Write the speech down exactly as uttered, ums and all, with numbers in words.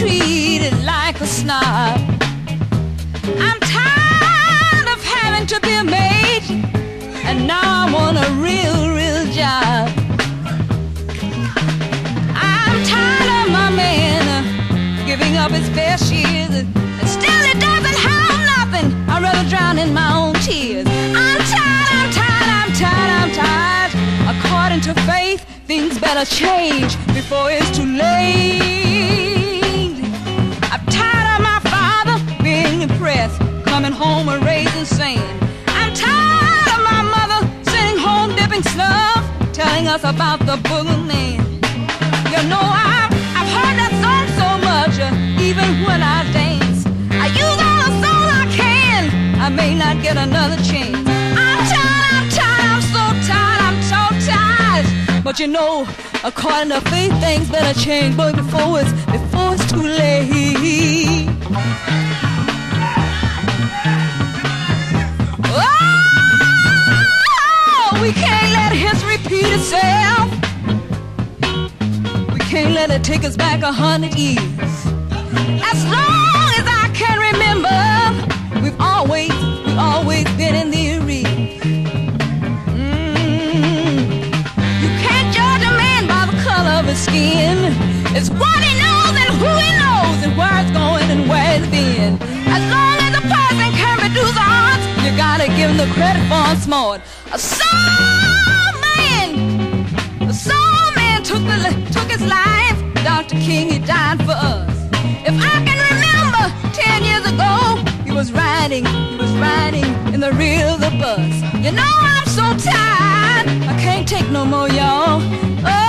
treated like a snob. I'm tired of having to be a maid, and now I want a real, real job. I'm tired of my man uh, giving up his best years, and still he doesn't have nothing. I'd rather drown in my own tears. I'm tired, I'm tired, I'm tired, I'm tired. According to faith, things better change before it's too late. I'm tired of my father being impressed, coming home and raising sand. I'm tired of my mother sitting home dipping snuff, telling us about the boogeyman. You know I've, I've heard that song so much, uh, even when I dance. I use all the soul I can, I may not get another chance. I'm tired, I'm tired, I'm so tired, I'm so tired. But you know, according to faith, things better change, but before it's, before it's too late. Oh, we can't let history repeat itself. We can't let it take us back a hundred years. As long as I can remember, we've always, we've always been in the arena. Mm. You can't judge a man by the color of his skin. It's what he knows and who he knows and where it's going and where it's been. As long as a person can produce art, you gotta give him the credit for I'm smart. A soul man, a soul man took, the, took his life. Doctor King, he died for us. If I can remember, ten years ago, he was riding, he was riding in the rear of the bus. You know I'm so tired, I can't take no more, y'all. Oh,